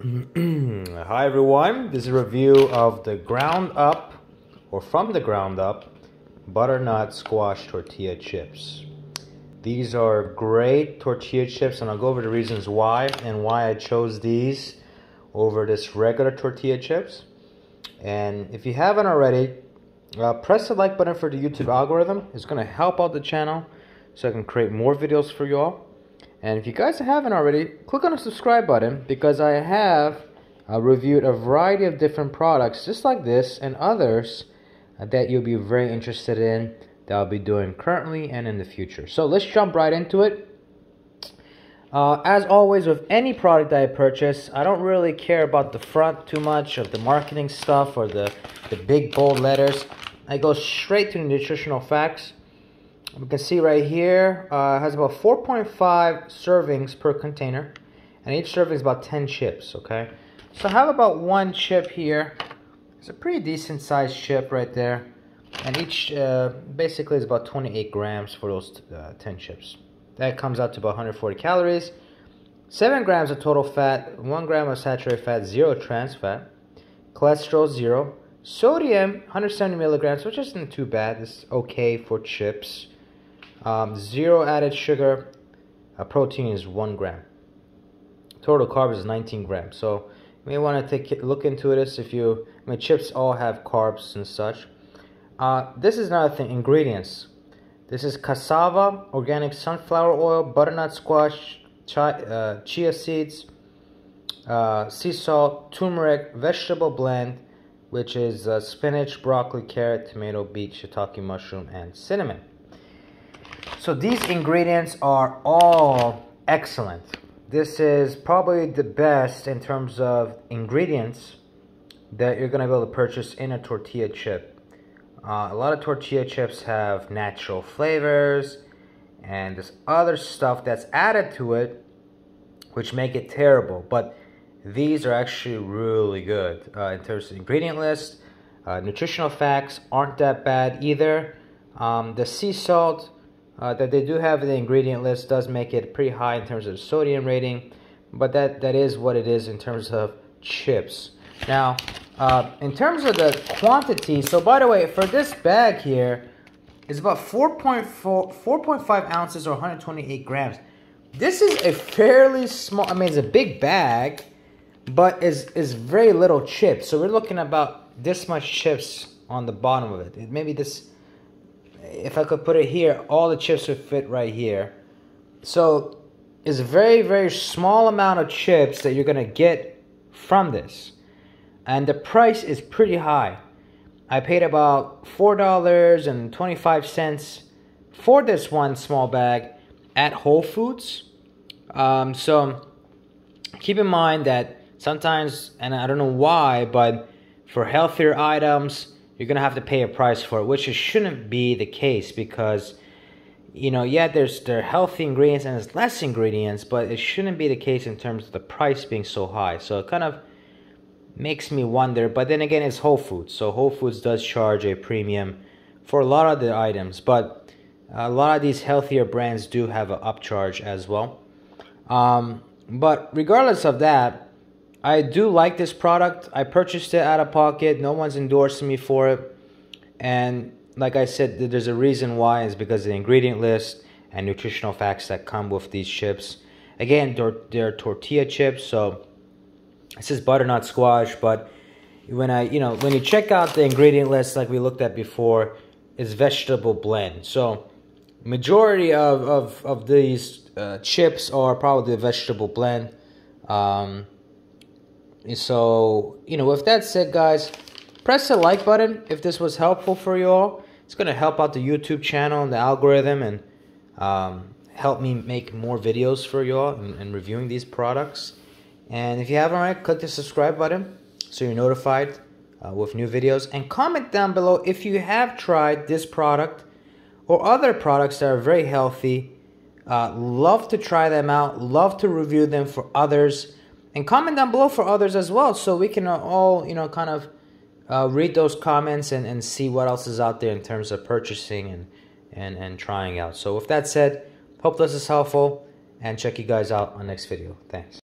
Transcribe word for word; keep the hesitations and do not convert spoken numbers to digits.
Hi everyone, this is a review of the ground up or from the ground up butternut squash tortilla chips. These are great tortilla chips, and I'll go over the reasons why and why I chose these over this regular tortilla chips. And if you haven't already, uh, press the like button for the YouTube algorithm. It's going to help out the channel so I can create more videos for you all. And if you guys haven't already, click on the subscribe button, because I have uh, reviewed a variety of different products just like this and others uh, that you'll be very interested in, that I'll be doing currently and in the future. So let's jump right into it. Uh, as always with any product that I purchase, I don't really care about the front too much of the marketing stuff or the, the big bold letters. I go straight to the nutritional facts. We can see right here, uh, has about four point five servings per container, and each serving is about ten chips, okay? So I have about one chip here. It's a pretty decent sized chip right there, and each uh, basically is about twenty-eight grams for those uh, ten chips. That comes out to about one hundred forty calories, seven grams of total fat, one gram of saturated fat, zero trans fat, cholesterol zero, sodium one hundred seventy milligrams, which isn't too bad. It's okay for chips. Um, zero added sugar. Uh, protein is one gram. Total carbs is nineteen grams. So you may want to take a look into this. If you, I mean, chips all have carbs and such. Uh, this is another thing. Ingredients. This is cassava, organic sunflower oil, butternut squash, chi, uh, chia seeds, uh, sea salt, turmeric, vegetable blend, which is uh, spinach, broccoli, carrot, tomato, beet, shiitake mushroom, and cinnamon. So these ingredients are all excellent. This is probably the best in terms of ingredients that you're going to be able to purchase in a tortilla chip. Uh, a lot of tortilla chips have natural flavors and this other stuff that's added to it, which make it terrible. But these are actually really good uh, in terms of ingredient list. Uh, nutritional facts aren't that bad either. Um, the sea salt Uh, that they do have in the ingredient list does make it pretty high in terms of the sodium rating, but that that is what it is in terms of chips. Now, uh, in terms of the quantity, so by the way, for this bag here, it's about four point four, four point five ounces or one hundred twenty-eight grams. This is a fairly small, I mean, it's a big bag, but is is very little chips. So we're looking about this much chips on the bottom of it. Maybe this, if I could put it here, all the chips would fit right here. So it's a very, very small amount of chips that you're going to get from this. And the price is pretty high. I paid about four dollars and twenty-five cents for this one small bag at Whole Foods. Um, so keep in mind that sometimes, and I don't know why, but for healthier items, you're going to have to pay a price for it, which it shouldn't be the case, because, you know, yeah, there's there are healthy ingredients and there's less ingredients, but it shouldn't be the case in terms of the price being so high. So it kind of makes me wonder, but then again, it's Whole Foods. So Whole Foods does charge a premium for a lot of the items, but a lot of these healthier brands do have an upcharge as well. Um, but regardless of that, I do like this product. I purchased it out of pocket. No one's endorsing me for it. And like I said, there's a reason why. It's because of the ingredient list and nutritional facts that come with these chips. Again, they're, they're tortilla chips. So it says butternut squash, but when I, you know, when you check out the ingredient list like we looked at before, it's vegetable blend. So majority of, of, of these uh, chips are probably a vegetable blend. Um... So, you know, with that said, guys, press the like button if this was helpful for you all. It's going to help out the YouTube channel and the algorithm, and um, help me make more videos for you all and, and reviewing these products. And if you haven't already, click the subscribe button so you're notified uh, with new videos. And comment down below if you have tried this product or other products that are very healthy. Uh, love to try them out. Love to review them for others. And comment down below for others as well, so we can all, you know, kind of uh, read those comments and, and see what else is out there in terms of purchasing and, and, and trying out. So with that said, hope this is helpful, and check you guys out on the next video. Thanks.